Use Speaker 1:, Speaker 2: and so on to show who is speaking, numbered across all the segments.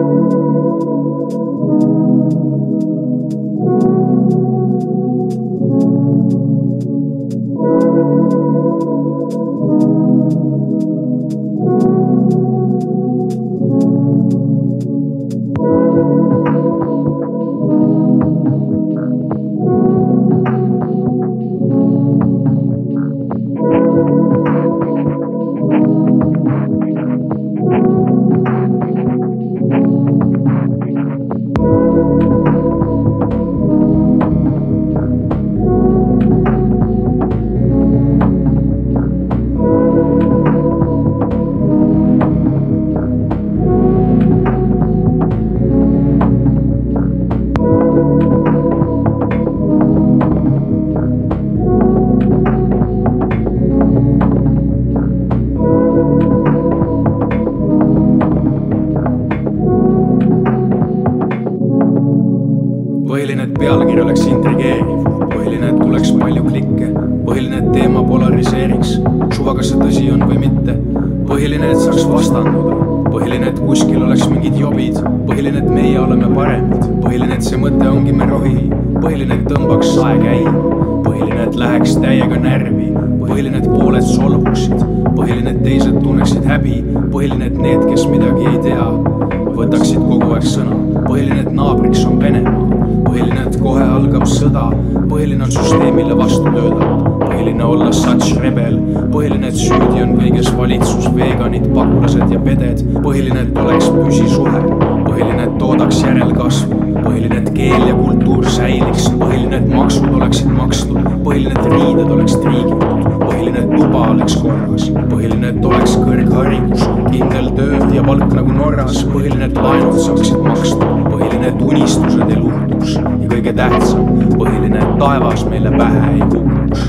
Speaker 1: Põhiline, et pealkiri oleks intrigeeriv, põhiline, et tuleks palju klikke, põhiline, et teema polariseeriks, suva kas see tõsi on või mitte, põhiline, et saaks vastanduda, põhiline, et kuskil oleks mingid jobid, põhiline, et meie oleme paremad, põhiline, et see mõte ongi me rohi, põhiline, et tõmbaks sae käima, põhiline, et läheks täiega närvi, põhiline, et pooled solvuksid, põhiline, et teised tunneksid häbi, põhiline, et need, kes midagi ei tea, võtaksid kogu aeg sõna, põhiline, et naabriks on Venemaa, põhiline, et kohe algab sõda, põhiline on süsteemile vastu töötada, põhiline olla such rebel, põhiline, et süüdi on kõiges valitsus, veganid, pagulased ja peded, põhiline, et oleks püsisuhe, põhiline, et toodaks järelkasvu, põhiline, et keel ja kultuur säiliks, põhiline, et maksud oleksid makstud, põhiline, et riided oleks triigitud, põhiline, et tuba oleks korras, põhiline, et oleks kõrgharidus, kindel töö ja palk nagu Norras, põhiline, et laenud saaksid makstud, põhiline, et unistused ei luhtuks ja kõige tähtsam, põhiline, et taevas meile pähe ei kukuks.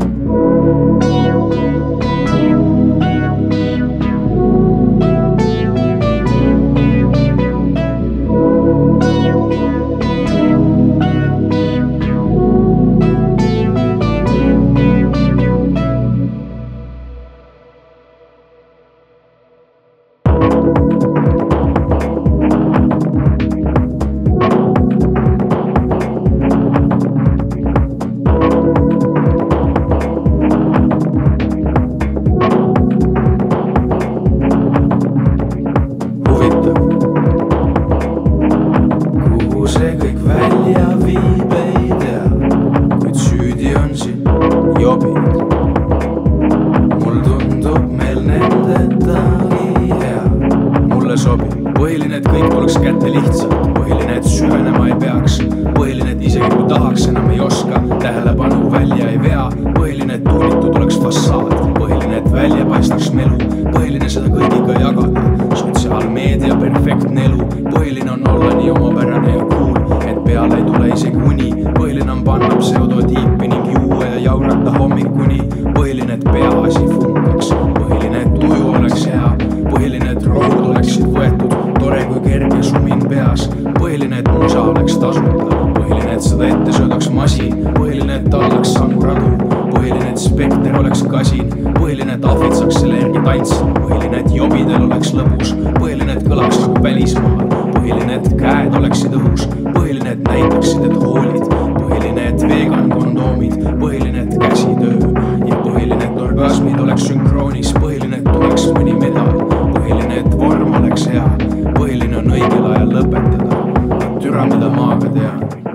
Speaker 1: See kõik välja viib, ei tea, kuid süüdi on siin jobid. Mul tundub meil nendetagi hea, mulle sobib. Põhiline, et kõik tuleks kätte lihtsalt, põhiline, et süvenema ei peaks, põhiline, et isegi kui tahaks enam ei oska, tähelepanu välja ei vea, põhiline, et tuulitud oleks fassaad, põhiline, et välja paistaks melu, põhiline seda kõigiga jagada, sotsiaalmeedia perfektne elu, põhiline on olla nii omapärane ja cool, et peale ei tule isegi uni, põhiline on panna pseudotüüpi ning juua ja jaurata hommikuni, põhiline, et peaasi funkaks, põhiline, et tuju oleks hea, põhiline, et rohud oleksid võetud, tore kui kerge sumin peas, põhiline, et musa oleks tasuta, põhiline, et seda ette söödaks masin, põhiline, et tallaks samu radu, põhiline, et spekter oleks kasin, põhiline, et ahvid saaks selle järgi tantsida, põhiline, et jobidel oleks lõbus, põhiline, et kõlaks nagu välismaal, põhiline, et käed oleksid õhus, põhiline, et näitaksid, et hoolid, põhiline, et vegan kondoomid, põhiline, et käsitöö ja põhiline, et orgasmid oleks sünkroonis, põhiline, et tuleks mõni medal, põhiline, et vorm oleks hea, põhiline on õigel ajal lõpetada, türa mida maaga tean.